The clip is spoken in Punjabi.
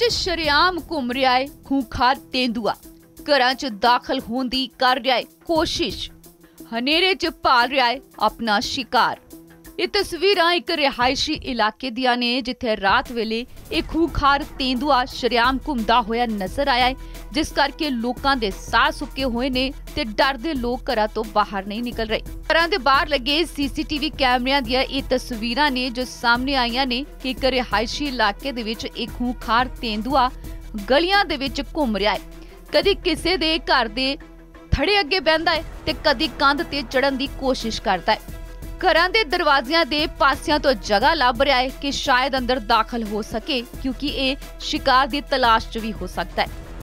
'ਚ ਸ਼ਰੇਆਮ ਘੁੰਮ ਰਿਹਾ ਹੈ ਖੂੰਖਾਰ ਤੇਂਦੂਆ। ਘਰਾਂ 'ਚ ਦਾਖਲ ਹੋਣ ਦੀ ਕਰ ਰਿਹਾ ਹੈ ਕੋਸ਼ਿਸ਼। ਹਨੇਰੇ 'ਚ ਭਾਲ ਰਿਹਾ ਹੈ ਆਪਣਾ ਸ਼ਿਕਾਰ। ਇਹ ਤਸਵੀਰਾਂ ਇੱਕ ਰਿਹਾਇਸ਼ੀ ਇਲਾਕੇ ਦੀਆਂ ਨੇ ਜਿੱਥੇ ਰਾਤ ਵੇਲੇ ਇਹ ਖੂੰਖਾਰ ਤੇਂਦੂਆ ਸ਼ਰੇਆਮ ਘੁੰਮਦਾ ਹੋਇਆ ਨਜ਼ਰ ਆਇਆ ਹੈ, ਜਿਸ ਕਰਕੇ ਲੋਕਾਂ ਦੇ ਸਾਹ ਸੁੱਕੇ ਹੋਏ ਨੇ ਤੇ ਡਰ ਦੇ ਲੋਕ ਘਰਾਂ ਤੋਂ ਬਾਹਰ ਨਹੀਂ ਨਿਕਲ ਰਹੇ। ਘਰਾਂ ਦੇ ਬਾਹਰ ਲੱਗੇ ਸੀਸੀਟੀਵੀ ਕੈਮਰਿਆਂ ਦੀਆਂ ਇਹ ਤਸਵੀਰਾਂ ਨੇ ਜੋ ਸਾਹਮਣੇ ਆਈਆਂ ਨੇ ਕਿ ਇੱਕ ਰਿਹਾਇਸ਼ੀ ਇਲਾਕੇ ਦੇ ਵਿੱਚ ਇੱਕ ਖੂੰਖਾਰ ਤੇਂਦੂਆ ਗਲੀਆਂ ਦੇ ਵਿੱਚ ਘੁੰਮ ਰਿਹਾ ਹੈ। ਕਦੀ ਕਿਸੇ ਦੇ ਘਰ ਦੇ ਥੜੇ ਅੱਗੇ ਬਹਿੰਦਾ ਹੈ ਤੇ ਕਦੀ ਕੰਧ ਤੇ ਚੜਨ ਦੀ ਕੋਸ਼ਿਸ਼ ਕਰਦਾ ਹੈ। ਘਰਾਂ ਦੇ ਦਰਵਾਜ਼ਿਆਂ ਦੇ ਪਾਸਿਆਂ ਤੋਂ ਜਗ੍ਹਾ ਲੱਭ ਰਿਹਾ ਹੈ ਕਿ ਸ਼ਾਇਦ ਅੰਦਰ ਦਾਖਲ ਹੋ ਸਕੇ, ਕਿਉਂਕਿ ਇਹ ਸ਼ਿਕਾਰ ਦੀ ਤਲਾਸ਼ 'ਚ ਵੀ ਹੋ ਸਕਦਾ ਹੈ।